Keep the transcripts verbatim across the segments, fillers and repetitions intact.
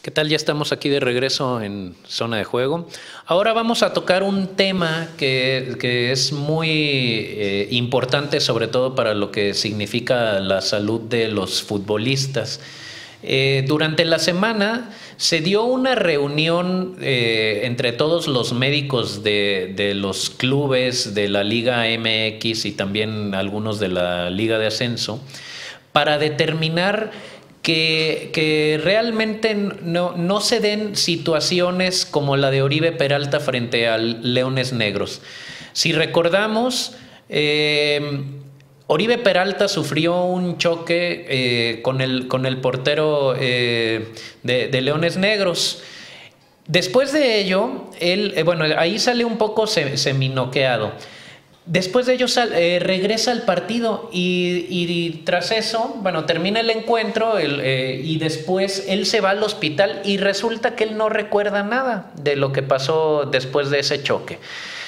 ¿Qué tal? Ya estamos aquí de regreso en Zona de Juego. Ahora vamos a tocar un tema que, que es muy eh, importante, sobre todo para lo que significa la salud de los futbolistas. Eh, durante la semana se dio una reunión eh, entre todos los médicos de, de los clubes de la Liga M X y también algunos de la Liga de Ascenso para determinar Que, que realmente no, no se den situaciones como la de Oribe Peralta frente al Leones Negros. Si recordamos, eh, Oribe Peralta sufrió un choque eh, con, el, con el portero eh, de, de Leones Negros. Después de ello, él, eh, bueno, ahí sale un poco seminoqueado. Después de ello sal, eh, regresa al partido y, y tras eso, bueno, termina el encuentro el, eh, y después él se va al hospital y resulta que él no recuerda nada de lo que pasó después de ese choque.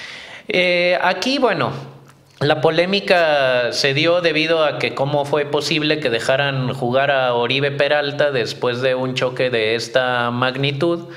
Eh, aquí, bueno, la polémica se dio debido a que cómo fue posible que dejaran jugar a Oribe Peralta después de un choque de esta magnitud.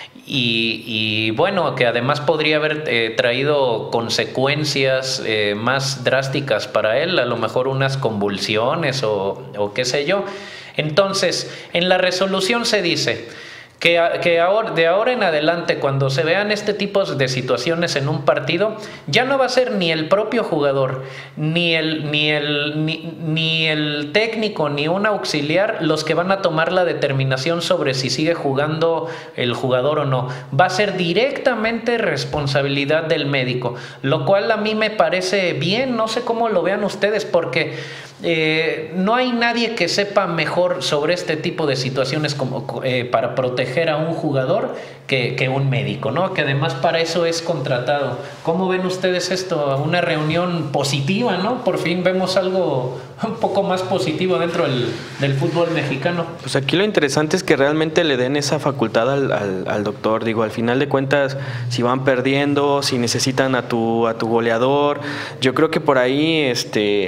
Y, y bueno, que además podría haber eh, traído consecuencias eh, más drásticas para él, a lo mejor unas convulsiones o, o qué sé yo. Entonces, en la resolución se dice que, que ahora, de ahora en adelante, cuando se vean este tipo de situaciones en un partido, ya no va a ser ni el propio jugador, ni el, ni el, ni, ni el técnico, ni un auxiliar los que van a tomar la determinación sobre si sigue jugando el jugador o no. Va a ser directamente responsabilidad del médico, lo cual a mí me parece bien. No sé cómo lo vean ustedes, porque Eh, no hay nadie que sepa mejor sobre este tipo de situaciones como, eh, para proteger a un jugador que, que un médico, ¿no? Que además para eso es contratado. ¿Cómo ven ustedes esto? Una reunión positiva, ¿no? Por fin vemos algo un poco más positivo dentro del, del fútbol mexicano. Pues aquí lo interesante es que realmente le den esa facultad al, al, al doctor. Digo, al final de cuentas, si van perdiendo, si necesitan a tu, a tu goleador, yo creo que por ahí este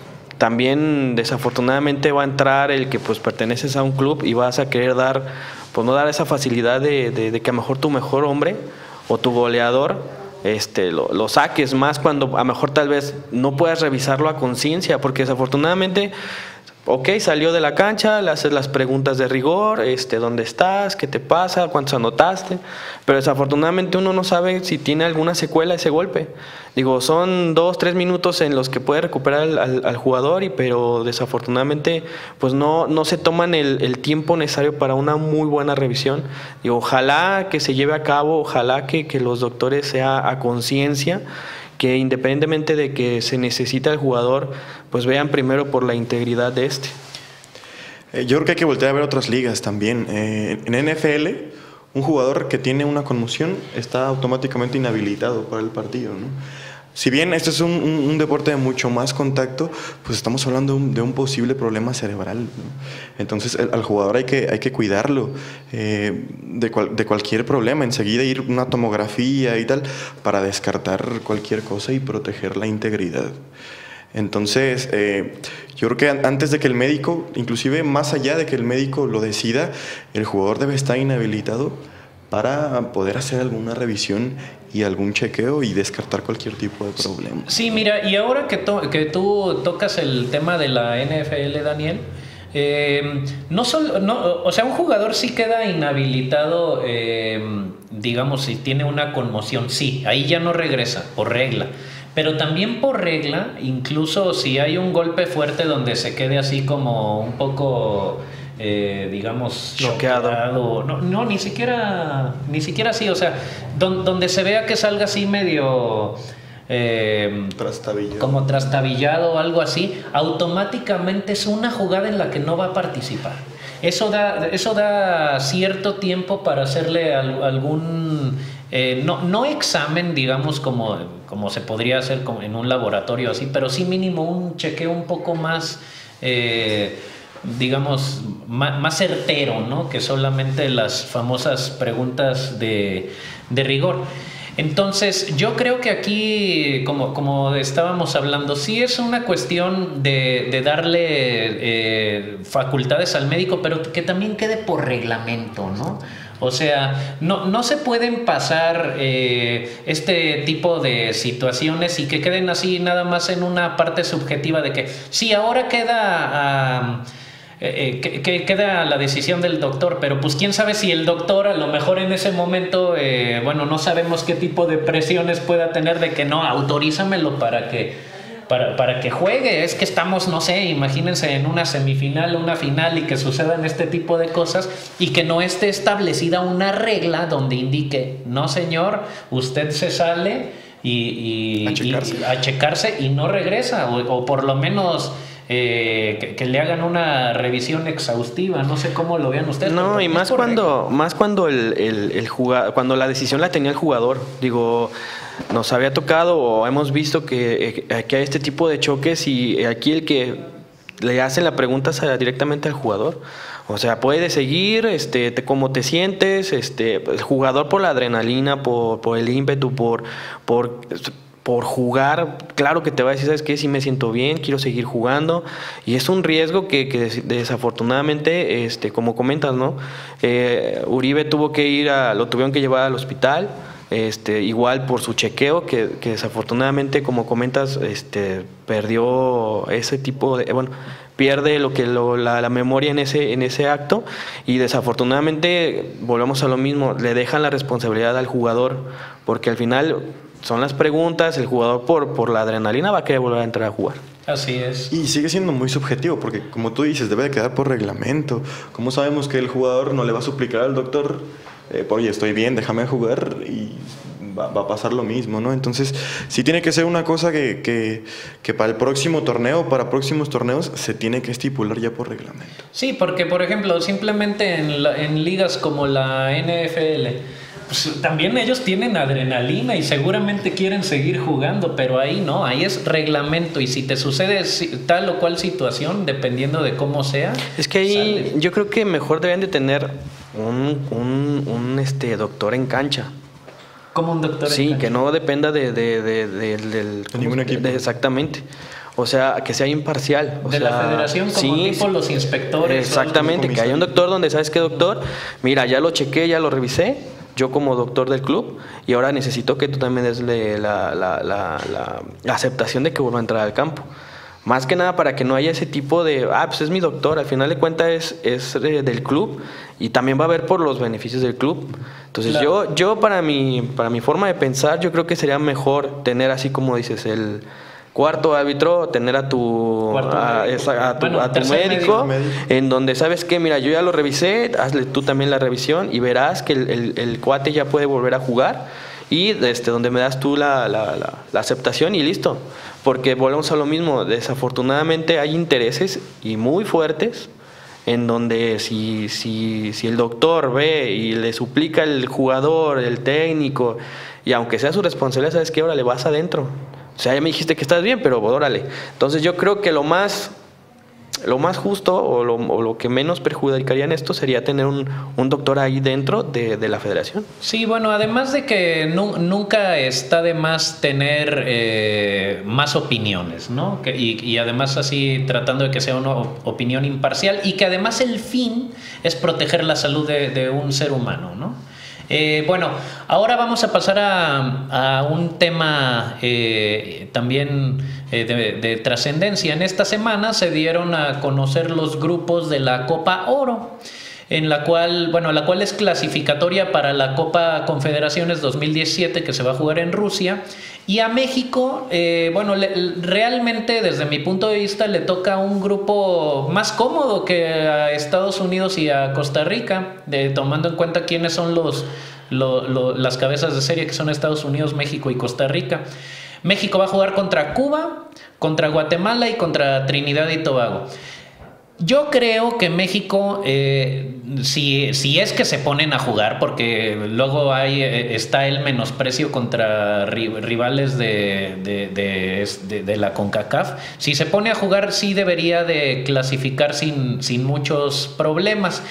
también desafortunadamente va a entrar el que pues perteneces a un club y vas a querer dar, pues no dar esa facilidad de, de, de que a lo mejor tu mejor hombre o tu goleador este, lo, lo saques, más cuando a lo mejor tal vez no puedas revisarlo a conciencia, porque desafortunadamente, ok, salió de la cancha, le haces las preguntas de rigor, este, ¿dónde estás? ¿Qué te pasa? ¿Cuántos anotaste? Pero desafortunadamente uno no sabe si tiene alguna secuela ese golpe. Digo, son dos, tres minutos en los que puede recuperar al, al, al jugador, y, pero desafortunadamente pues no, no se toman el, el tiempo necesario para una muy buena revisión. Digo, ojalá que se lleve a cabo, ojalá que, que los doctores sea a conciencia, que independientemente de que se necesita el jugador, pues vean primero por la integridad de este. Eh, yo creo que hay que voltear a ver otras ligas también. Eh, en N F L, un jugador que tiene una conmoción está automáticamente inhabilitado para el partido, ¿no? Si bien este es un, un, un deporte de mucho más contacto, pues estamos hablando de un, de un posible problema cerebral, ¿no? Entonces el, al jugador hay que, hay que cuidarlo eh, de, cual, de cualquier problema, enseguida ir a una tomografía y tal, para descartar cualquier cosa y proteger la integridad. Entonces, eh, yo creo que antes de que el médico, inclusive más allá de que el médico lo decida, el jugador debe estar inhabilitado para poder hacer alguna revisión y algún chequeo y descartar cualquier tipo de problema. Sí, mira, y ahora que, to que tú tocas el tema de la N F L, Daniel, eh, no solo, no, o sea, un jugador sí queda inhabilitado, eh, digamos, si tiene una conmoción, sí, ahí ya no regresa, por regla. Pero también por regla, incluso si hay un golpe fuerte donde se quede así como un poco, eh, digamos, bloqueado. No, no, ni siquiera, ni siquiera así, o sea, don, donde se vea que salga así medio eh, trastabillado. como trastabillado o algo así, automáticamente es una jugada en la que no va a participar. Eso da, eso da cierto tiempo para hacerle al, algún eh, no, no examen, digamos, como, como se podría hacer en un laboratorio así, pero sí mínimo un chequeo un poco más, eh, digamos, más, más certero, ¿no? Que solamente las famosas preguntas de, de rigor. Entonces, yo creo que aquí, como, como estábamos hablando, sí es una cuestión de, de darle eh, facultades al médico, pero que también quede por reglamento, ¿no? O sea, no, no se pueden pasar eh, este tipo de situaciones y que queden así nada más en una parte subjetiva de que sí, ahora queda... Uh, Eh, que, que queda la decisión del doctor, pero pues quién sabe si el doctor a lo mejor en ese momento, eh, bueno, no sabemos qué tipo de presiones pueda tener de que no, autorízamelo para que, para, para que juegue. Es que estamos, no sé, imagínense en una semifinal o una final y que sucedan este tipo de cosas y que no esté establecida una regla donde indique, no señor, usted se sale y, y, a, checarse. y, a checarse y no regresa, o, o por lo menos... Eh, que, que le hagan una revisión exhaustiva, no sé cómo lo vean ustedes. No, y más cuando, más cuando el, el, el jugador, cuando la decisión la tenía el jugador. Digo, nos había tocado o hemos visto que, que hay este tipo de choques y aquí el que le hacen la pregunta es directamente al jugador. O sea, puede seguir, este, te, cómo te sientes, este, el jugador por la adrenalina, por, por el ímpetu, por, por por jugar, claro que te va a decir, ¿sabes qué? Sí me siento bien, quiero seguir jugando, y es un riesgo que, que desafortunadamente, este, como comentas, ¿no? Eh, Uribe tuvo que ir a, lo tuvieron que llevar al hospital, este, igual por su chequeo, que, que desafortunadamente, como comentas, este, perdió ese tipo de, bueno, pierde lo que lo, la, la memoria en ese, en ese acto, y desafortunadamente, volvemos a lo mismo, le dejan la responsabilidad al jugador, porque al final son las preguntas, el jugador por, por la adrenalina va a querer volver a entrar a jugar. Así es. Y sigue siendo muy subjetivo, porque como tú dices, debe de quedar por reglamento. ¿Cómo sabemos que el jugador no le va a suplicar al doctor, eh, oye, estoy bien, déjame jugar, y va, va a pasar lo mismo, ¿no? Entonces, sí tiene que ser una cosa que, que, que para el próximo torneo, para próximos torneos, se tiene que estipular ya por reglamento. Sí, porque, por ejemplo, simplemente en, la, en ligas como la N F L... Pues también ellos tienen adrenalina y seguramente quieren seguir jugando, pero ahí no, ahí es reglamento, y si te sucede tal o cual situación, dependiendo de cómo sea, es que ahí sale. Yo creo que mejor deben de tener un, un, un este doctor en cancha. Como un doctor sí, en cancha. Que no dependa de, de, de, de, del, de ningún equipo. De, exactamente. O sea, que sea imparcial. O de sea, la federación, como sí, tipo los inspectores. Exactamente, que haya un doctor donde, ¿sabes qué, doctor? Mira, ya lo chequé, ya lo revisé, yo como doctor del club, y ahora necesito que tú también des la, la, la, la, la aceptación de que vuelva a entrar al campo. Más que nada para que no haya ese tipo de, ah, pues es mi doctor, al final de cuentas es, es del club, y también va a ver por los beneficios del club. Entonces claro. yo, yo para, mi, para mi forma de pensar, yo creo que sería mejor tener, así como dices, el cuarto árbitro, tener a tu, a, a, a tu, bueno, a tu médico, médico, en donde sabes que, mira, yo ya lo revisé, hazle tú también la revisión y verás que el, el, el cuate ya puede volver a jugar, y este, donde me das tú la, la, la, la aceptación y listo. Porque volvemos a lo mismo, desafortunadamente hay intereses y muy fuertes, en donde si, si, si el doctor ve y le suplica el jugador, el técnico, y aunque sea su responsabilidad, ¿sabes qué? Ahora le vas adentro. O sea, ya me dijiste que estás bien, pero órale. Entonces yo creo que lo más, lo más justo o lo, o lo que menos perjudicaría en esto sería tener un, un doctor ahí dentro de, de la federación. Sí, bueno, además de que nu nunca está de más tener eh, más opiniones, ¿no? Que, y, y además así tratando de que sea una opinión imparcial, y que además el fin es proteger la salud de, de un ser humano, ¿no? Eh, bueno, ahora vamos a pasar a, a un tema eh, también eh, de, de trascendencia. En esta semana se dieron a conocer los grupos de la Copa Oro, en la cual, bueno, la cual es clasificatoria para la Copa Confederaciones dos mil diecisiete, que se va a jugar en Rusia. Y a México, eh, bueno, le, realmente desde mi punto de vista le toca un grupo más cómodo que a Estados Unidos y a Costa Rica, de, tomando en cuenta quiénes son los, lo, lo, las cabezas de serie, que son Estados Unidos, México y Costa Rica. México va a jugar contra Cuba, contra Guatemala y contra Trinidad y Tobago. Yo creo que México, eh, si, si es que se ponen a jugar, porque luego hay, está el menosprecio contra rivales de, de, de, de, de la CONCACAF, si se pone a jugar sí debería de clasificar sin, sin muchos problemas.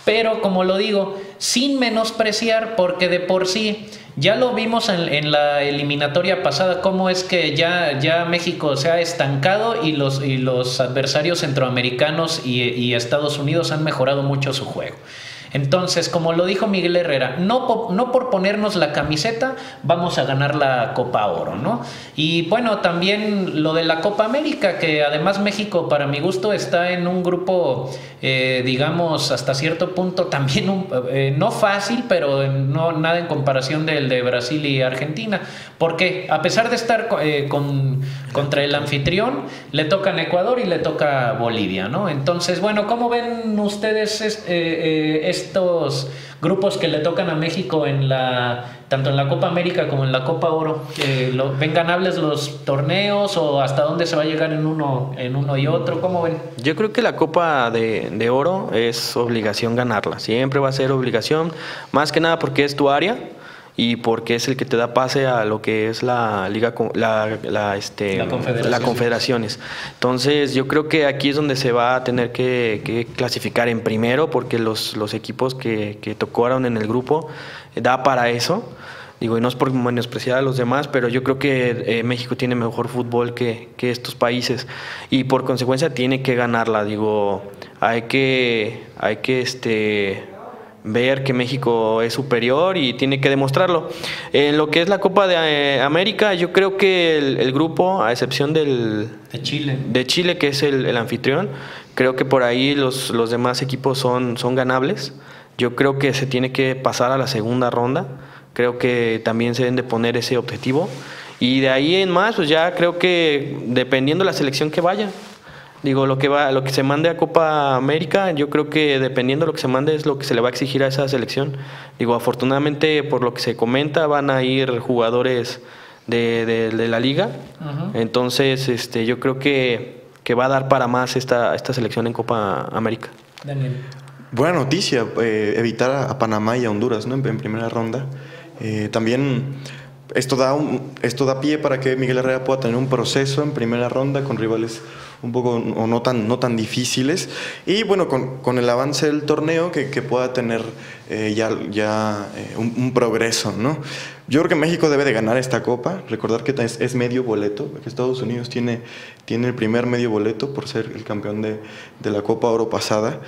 pero como lo digo, sin menospreciar, porque de por sí ya lo vimos en, en la eliminatoria pasada, cómo es que ya, ya México se ha estancado y los, y los adversarios centroamericanos y, y Estados Unidos han mejorado mucho su juego. Entonces, como lo dijo Miguel Herrera, no, po, no por ponernos la camiseta vamos a ganar la Copa Oro, ¿no? Y bueno, también lo de la Copa América, que además México, para mi gusto, está en un grupo, eh, digamos, hasta cierto punto también, un, eh, no fácil, pero no nada en comparación del de Brasil y Argentina, porque a pesar de estar eh, con, contra el anfitrión, le tocan Ecuador y le toca Bolivia, ¿no? Entonces, bueno, ¿cómo ven ustedes eh, eh, estos grupos que le tocan a México en la tanto en la Copa América como en la Copa Oro? Eh, lo, ¿Ven ganables los torneos o hasta dónde se va a llegar en uno, en uno y otro? ¿Cómo ven? Yo creo que la Copa de, de Oro es obligación ganarla, siempre va a ser obligación, más que nada porque es tu área y porque es el que te da pase a lo que es la liga, la, la, este, la, confederación. la confederaciones. Entonces yo creo que aquí es donde se va a tener que, que clasificar en primero, porque los, los equipos que, que tocaron en el grupo da para eso. Digo, y no es por menospreciar a los demás, pero yo creo que eh, México tiene mejor fútbol que, que estos países y por consecuencia tiene que ganarla. Digo, hay que, hay que este ver que México es superior y tiene que demostrarlo. En lo que es la Copa de eh, América, yo creo que el, el grupo, a excepción del de Chile, de Chile que es el, el anfitrión, creo que por ahí los, los demás equipos son, son ganables. Yo creo que se tiene que pasar a la segunda ronda. Creo que también se deben de poner ese objetivo. Y de ahí en más, pues ya creo que dependiendo de la selección que vaya. Digo, lo que va, lo que se mande a Copa América, yo creo que dependiendo de lo que se mande es lo que se le va a exigir a esa selección. Digo, afortunadamente, por lo que se comenta, van a ir jugadores de, de, de la liga. Uh-huh. Entonces, este, yo creo que, que va a dar para más esta, esta selección en Copa América. Daniel. Buena noticia, eh, evitar a, a Panamá y a Honduras, ¿no? en, en primera ronda. Eh, también esto da, un, esto da pie para que Miguel Herrera pueda tener un proceso en primera ronda con rivales un poco o no tan, no tan difíciles y bueno, con, con el avance del torneo que, que pueda tener eh, ya, ya eh, un, un progreso, ¿no? Yo creo que México debe de ganar esta copa, recordar que es, es medio boleto, que Estados Unidos tiene, tiene el primer medio boleto por ser el campeón de, de la Copa Oro pasada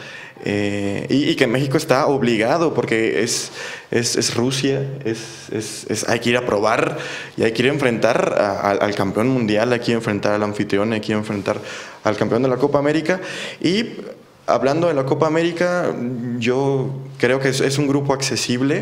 eh, y, y que México está obligado porque es, es, es Rusia, es, es, es, hay que ir a probar y hay que ir a enfrentar a, a, al campeón mundial, hay que ir a enfrentar al anfitrión, hay que ir a enfrentar al campeón de la Copa América y hablando de la Copa América yo creo que es, es un grupo accesible.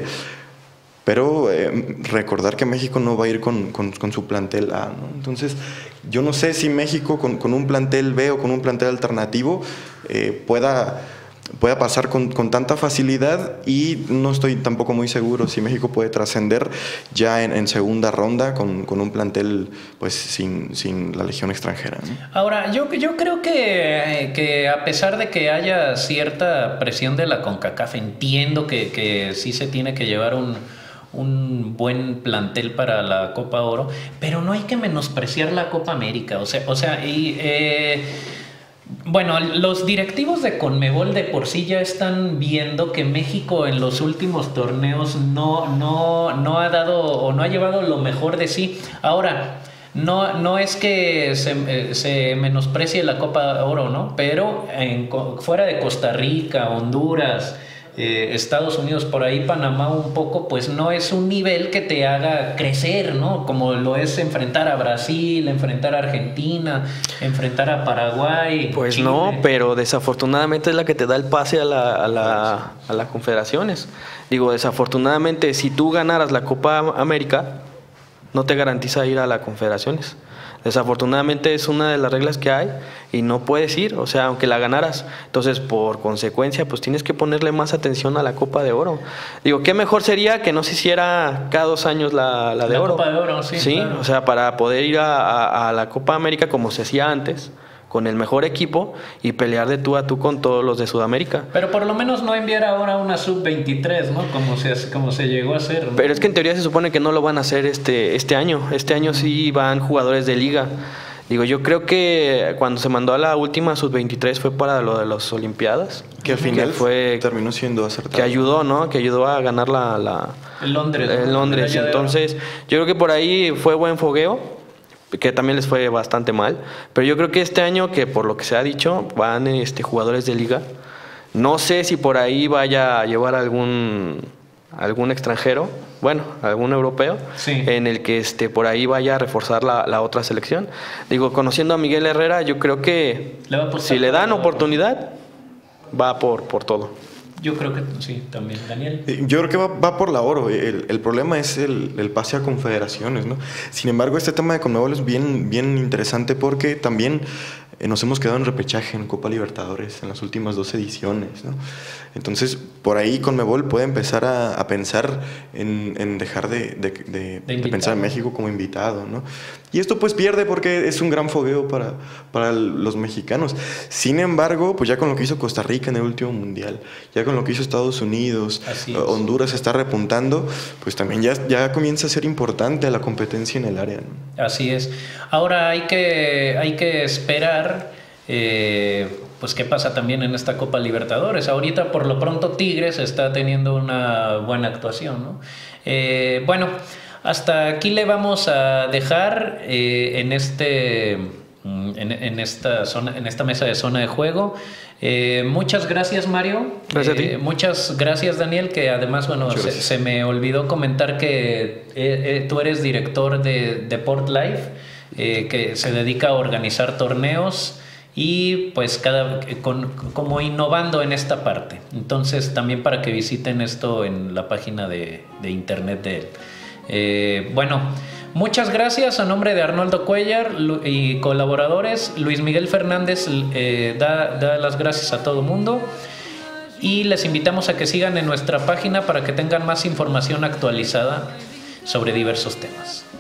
Pero eh, recordar que México no va a ir con, con, con su plantel A, ¿no? Entonces, yo no sé si México con, con un plantel B o con un plantel alternativo eh, pueda, pueda pasar con, con tanta facilidad y no estoy tampoco muy seguro si México puede trascender ya en, en segunda ronda con, con un plantel pues sin, sin la legión extranjera, ¿no? Ahora, yo, yo creo que, que a pesar de que haya cierta presión de la CONCACAF, entiendo que, que sí se tiene que llevar un... un buen plantel para la Copa Oro, pero no hay que menospreciar la Copa América, o sea, o sea, y eh, bueno, los directivos de CONMEBOL de por sí ya están viendo que México en los últimos torneos no, no, no ha dado o no ha llevado lo mejor de sí. Ahora, no, no es que se, se menosprecie la Copa Oro, ¿no? Pero en, fuera de Costa Rica, Honduras, Eh, Estados Unidos, por ahí Panamá un poco, pues no es un nivel que te haga crecer, ¿no? Como lo es enfrentar a Brasil, enfrentar a Argentina, enfrentar a Paraguay. Pues Chile. No, pero desafortunadamente es la que te da el pase a la, a la, a las confederaciones. Digo, desafortunadamente, si tú ganaras la Copa América, no te garantiza ir a las confederaciones. Desafortunadamente es una de las reglas que hay y no puedes ir, o sea, aunque la ganaras. Entonces, por consecuencia, pues tienes que ponerle más atención a la Copa de Oro. Digo, ¿qué mejor sería que no se hiciera cada dos años la, la de la oro? Copa de Oro, sí. Sí, claro. O sea, para poder ir a, a, a la Copa América como se hacía antes, con el mejor equipo y pelear de tú a tú con todos los de Sudamérica. Pero por lo menos no enviar ahora una sub veintitrés, ¿no? Como se, como se llegó a hacer, ¿no? Pero es que en teoría se supone que no lo van a hacer este, este año. Este año sí van jugadores de liga. Digo, yo creo que cuando se mandó a la última sub veintitrés fue para lo de las Olimpiadas. Que al final que fue, terminó siendo acertado. Que ayudó, ¿no? Que ayudó a ganar la... la el Londres. El Londres. Entonces, yo creo que por ahí fue buen fogueo, que también les fue bastante mal. Pero yo creo que este año, que por lo que se ha dicho, van este, jugadores de liga. No sé si por ahí vaya a llevar algún... algún extranjero, bueno, algún europeo, sí. en el que este, por ahí vaya a reforzar la, la otra selección. Digo, conociendo a Miguel Herrera, yo creo que le va a si le dan oportunidad, va por, por todo. Yo creo que sí, también, Daniel. Yo creo que va, va por la oro. El, el problema es el, el pase a confederaciones, ¿no? Sin embargo, este tema de Conmebol es bien, bien interesante porque también eh, nos hemos quedado en repechaje en Copa Libertadores en las últimas dos ediciones, ¿no? Entonces, por ahí Conmebol puede empezar a, a pensar en, en dejar de, de, de, de, de pensar en México como invitado, ¿no? Y esto pues pierde porque es un gran fogueo para, para los mexicanos. Sin embargo, pues ya con lo que hizo Costa Rica en el último mundial, ya con lo que hizo Estados Unidos, Honduras está repuntando, pues también ya, ya comienza a ser importante la competencia en el área, ¿no? Así es. Ahora hay que, hay que esperar eh, pues qué pasa también en esta Copa Libertadores. Ahorita por lo pronto Tigres está teniendo una buena actuación, ¿no? Eh, bueno, hasta aquí le vamos a dejar eh, en este en, en esta zona, en esta mesa de zona de juego. Eh, muchas gracias, Mario. Gracias eh, a ti. Muchas gracias, Daniel, que además, bueno, se, se me olvidó comentar que eh, eh, tú eres director de, de Port Life, eh, que se dedica a organizar torneos y pues cada con, como innovando en esta parte. Entonces, también para que visiten esto en la página de, de internet de él. Eh, bueno, muchas gracias a nombre de Arnoldo Cuellar y colaboradores. Luis Miguel Fernández eh, da, da las gracias a todo mundo y les invitamos a que sigan en nuestra página para que tengan más información actualizada sobre diversos temas.